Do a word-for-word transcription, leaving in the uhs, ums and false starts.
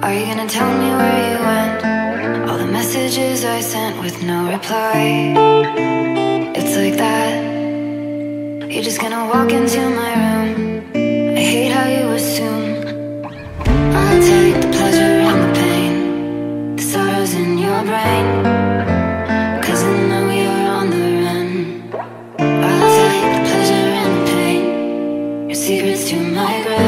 Are you gonna tell me where you went? All the messages I sent with no reply. It's like that. You're just gonna walk into my room. I hate how you assume I'll take the pleasure and the pain, the sorrows in your brain, 'cause I know you're on the run. I'll take the pleasure and the pain, your secrets to my grave.